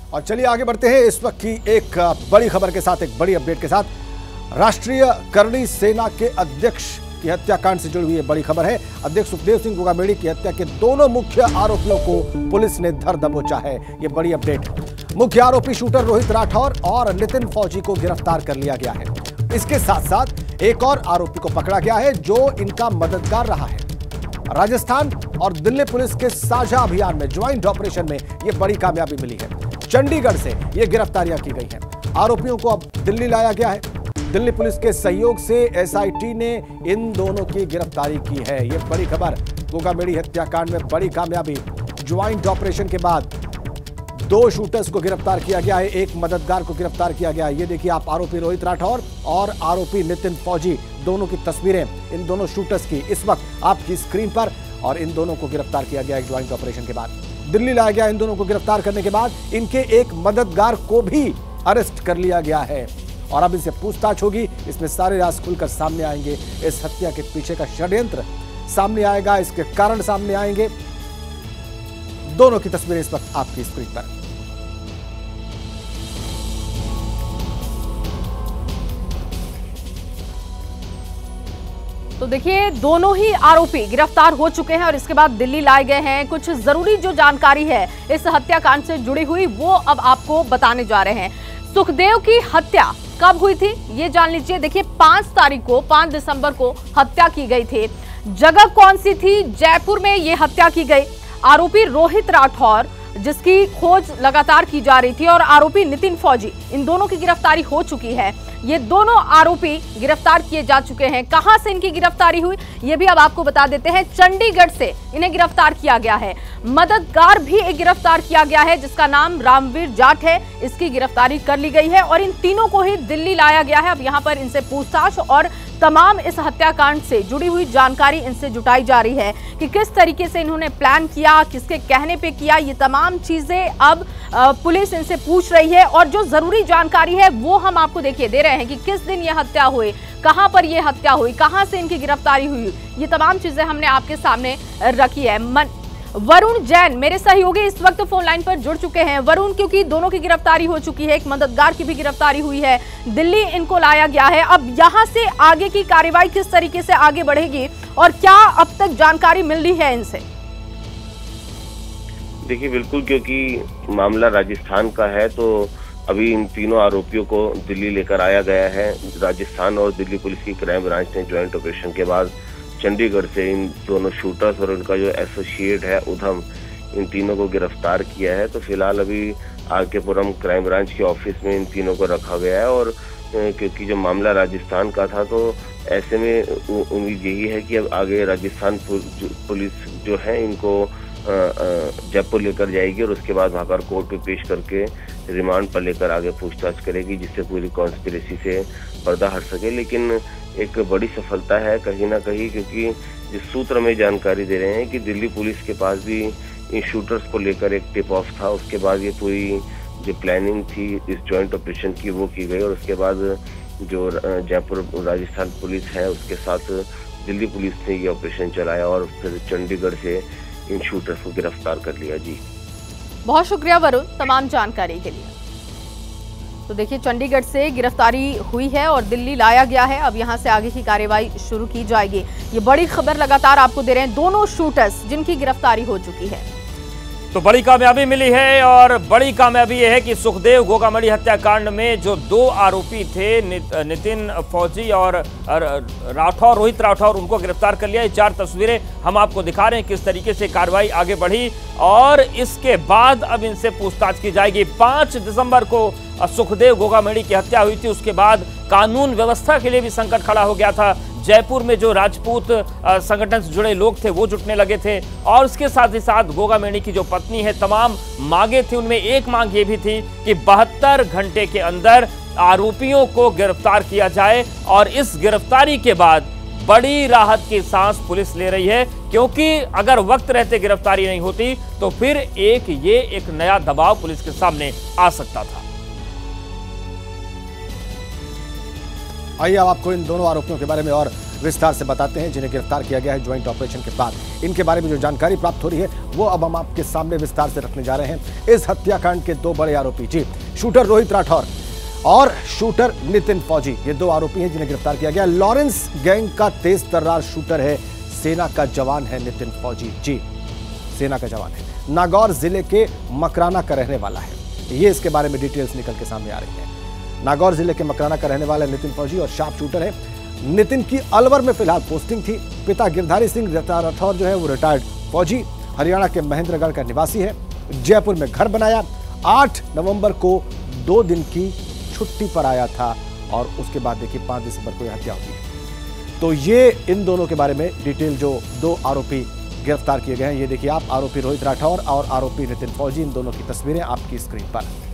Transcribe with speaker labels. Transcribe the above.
Speaker 1: और चलिए आगे बढ़ते हैं इस वक्त की एक बड़ी खबर के साथ, एक बड़ी अपडेट के साथ। राष्ट्रीय करणी सेना के अध्यक्ष की हत्याकांड से जुड़ी हुई बड़ी खबर है। अध्यक्ष सुखदेव सिंह गोगामेड़ी की हत्या के दोनों मुख्य आरोपियों को पुलिस ने धर दबोचा है। ये बड़ी अपडेट। मुख्य आरोपी शूटर रोहित राठौर और नितिन फौजी को गिरफ्तार कर लिया गया है। इसके साथ साथ एक और आरोपी को पकड़ा गया है जो इनका मददगार रहा है। राजस्थान और दिल्ली पुलिस के साझा अभियान में, ज्वाइंट ऑपरेशन में यह बड़ी कामयाबी मिली है। चंडीगढ़ से ये गिरफ्तारियां की गई हैं। आरोपियों को अब दिल्ली लाया गया है। दिल्ली पुलिस के सहयोग से एसआईटी ने इन दोनों की गिरफ्तारी की है। ये बड़ी खबर। गोगामेड़ी हत्याकांड में बड़ी कामयाबी। ज्वाइंट ऑपरेशन के बाद 2 शूटर्स को गिरफ्तार किया गया है, एक मददगार को गिरफ्तार किया गया है। ये देखिए आप, आरोपी रोहित राठौर और आरोपी नितिन फौजी, दोनों की तस्वीरें इन दोनों शूटर्स की इस वक्त आपकी स्क्रीन पर। और इन दोनों को गिरफ्तार किया गया एक ज्वाइंट ऑपरेशन के बाद। दिल्ली लाया गया। इन दोनों को गिरफ्तार करने के बाद इनके एक मददगार को भी अरेस्ट कर लिया गया है और अब इनसे पूछताछ होगी। इसमें सारे राज खुलकर सामने आएंगे। इस हत्या के पीछे का षड्यंत्र सामने आएगा, इसके कारण सामने आएंगे। दोनों की तस्वीरें इस वक्त आपकी स्क्रीन पर।
Speaker 2: तो देखिए, दोनों ही आरोपी गिरफ्तार हो चुके हैं और इसके बाद दिल्ली लाए गए हैं। कुछ जरूरी जो जानकारी है इस हत्याकांड से जुड़ी हुई वो अब आपको बताने जा रहे हैं। सुखदेव की हत्या कब हुई थी ये जान लीजिए। देखिए 5 दिसंबर को हत्या की गई थी। जगह कौन सी थी? जयपुर में ये हत्या की गई। आरोपी रोहित राठौर जिसकी खोज लगातार की जा रही थी और आरोपी नितिन फौजी, इन दोनों की गिरफ्तारी हो चुकी है। ये दोनों आरोपी गिरफ्तार किए जा चुके हैं। कहां से इनकी गिरफ्तारी हुई ये भी अब आपको बता देते हैं। चंडीगढ़ से इन्हें गिरफ्तार किया गया है। मददगार भी एक गिरफ्तार किया गया है जिसका नाम रामवीर जाट है। इसकी गिरफ्तारी कर ली गई है और इन तीनों को ही दिल्ली लाया गया है। अब यहां पर इनसे पूछताछ और तमाम इस हत्याकांड से जुड़ी हुई जानकारी इनसे जुटाई जा रही है कि किस तरीके से इन्होंने प्लान किया, किसके कहने पे किया। ये तमाम चीजें अब पुलिस इनसे पूछ रही है और जो जरूरी जानकारी है वो हम आपको देखिए दे रहे हैं कि किस दिन ये हत्या हुई, कहां पर ये हत्या हुई, कहां से इनकी गिरफ्तारी हुई। ये तमाम चीजें हमने आपके सामने रखी है। वरुण जैन मेरे सहयोगी इस वक्त फोन लाइन पर जुड़ चुके हैं। वरुण, क्योंकि दोनों की गिरफ्तारी हो चुकी है, एक मददगार की भी गिरफ्तारी हुई है, दिल्ली इनको लाया गया है। अब यहां से आगे की कार्रवाई किस तरीके से आगे बढ़ेगी और क्या अब तक जानकारी मिल रही है इनसे?
Speaker 3: देखिए बिल्कुल, क्योंकि मामला राजस्थान का है तो अभी इन तीनों आरोपियों को दिल्ली लेकर आया गया है। राजस्थान और दिल्ली पुलिस की क्राइम ब्रांच ने ज्वाइंट ऑपरेशन के बाद चंडीगढ़ से इन दोनों शूटर्स और उनका जो एसोसिएट है उधम, इन तीनों को गिरफ्तार किया है। तो फिलहाल अभी आरकेपुरम क्राइम ब्रांच के ऑफिस में इन तीनों को रखा गया है और क्योंकि जो मामला राजस्थान का था तो ऐसे में उम्मीद यही है कि अब आगे राजस्थान पुलिस जो है इनको जयपुर लेकर जाएगी और उसके बाद वहाँ पर कोर्ट में पेश करके रिमांड पर लेकर आगे पूछताछ करेगी, जिससे पूरी कॉन्स्पिरेसी से पर्दा हट सके। लेकिन एक बड़ी सफलता है कहीं ना कहीं, क्योंकि जिस सूत्र में जानकारी दे रहे हैं कि दिल्ली पुलिस के पास भी इन शूटर्स को लेकर एक टिप ऑफ था। उसके बाद ये पूरी जो प्लानिंग थी इस जॉइंट ऑपरेशन की वो की गई और उसके बाद जो जयपुर राजस्थान पुलिस है उसके साथ दिल्ली पुलिस ने ये ऑपरेशन चलाया और फिर चंडीगढ़ से इन शूटर्स को गिरफ्तार कर लिया। जी
Speaker 2: बहुत शुक्रिया वरुण तमाम जानकारी के लिए। तो देखिए, चंडीगढ़ से गिरफ्तारी हुई है और दिल्ली लाया गया है। अब यहां से आगे की कार्रवाई शुरू की जाएगी। ये बड़ी खबर लगातार आपको दे रहे हैं। दोनों शूटर्स जिनकी गिरफ्तारी हो चुकी है,
Speaker 4: तो बड़ी कामयाबी मिली है और बड़ी कामयाबी यह है कि सुखदेव गोगामेड़ी हत्याकांड में जो 2 आरोपी थे, नितिन फौजी और राठौर, रोहित राठौर, उनको गिरफ्तार कर लिया। ये 4 तस्वीरें हम आपको दिखा रहे हैं किस तरीके से कार्रवाई आगे बढ़ी और इसके बाद अब इनसे पूछताछ की जाएगी। 5 दिसंबर को सुखदेव गोगामेड़ी की हत्या हुई थी। उसके बाद कानून व्यवस्था के लिए भी संकट खड़ा हो गया था। जयपुर में जो राजपूत संगठन से जुड़े लोग थे वो जुटने लगे थे और उसके साथ ही साथ गोगामेड़ी की जो पत्नी है, तमाम मांगे थी। उनमें एक मांग ये भी थी कि 72 घंटे के अंदर आरोपियों को गिरफ्तार किया जाए और इस गिरफ्तारी के बाद बड़ी राहत की सांस पुलिस ले रही है, क्योंकि अगर वक्त रहते गिरफ्तारी नहीं होती तो फिर एक नया दबाव पुलिस के सामने आ सकता था।
Speaker 1: आइए अब आपको इन दोनों आरोपियों के बारे में और विस्तार से बताते हैं, जिन्हें गिरफ्तार किया गया है ज्वाइंट ऑपरेशन के बाद। इनके बारे में जो जानकारी प्राप्त हो रही है वो अब हम आपके सामने विस्तार से रखने जा रहे हैं। इस हत्याकांड के 2 बड़े आरोपी, जी, शूटर रोहित राठौर और शूटर नितिन फौजी, ये 2 आरोपी हैं जिन्हें गिरफ्तार किया गया। लॉरेंस गैंग का तेज तर्रार शूटर है, सेना का जवान है नितिन फौजी, जी, सेना का जवान है। नागौर जिले के मकराना का रहने वाला है। ये इसके बारे में डिटेल्स निकल के सामने आ रही है। नागौर जिले के मकराना का रहने वाला नितिन फौजी और शार्प शूटर है। नितिन की अलवर में फिलहाल पोस्टिंग थी। पिता गिरधारी सिंह राठौर जो है वो रिटायर्ड फौजी, हरियाणा के महेंद्रगढ़ का निवासी है। जयपुर में घर बनाया, 8 नवंबर को 2 दिन की छुट्टी पर आया था और उसके बाद देखिए 5 दिसंबर को यह हत्या होती है। तो ये इन दोनों के बारे में डिटेल जो 2 आरोपी गिरफ्तार किए गए हैं, ये देखिए आप, आरोपी रोहित राठौर और आरोपी नितिन फौजी, इन दोनों की तस्वीरें आपकी स्क्रीन पर।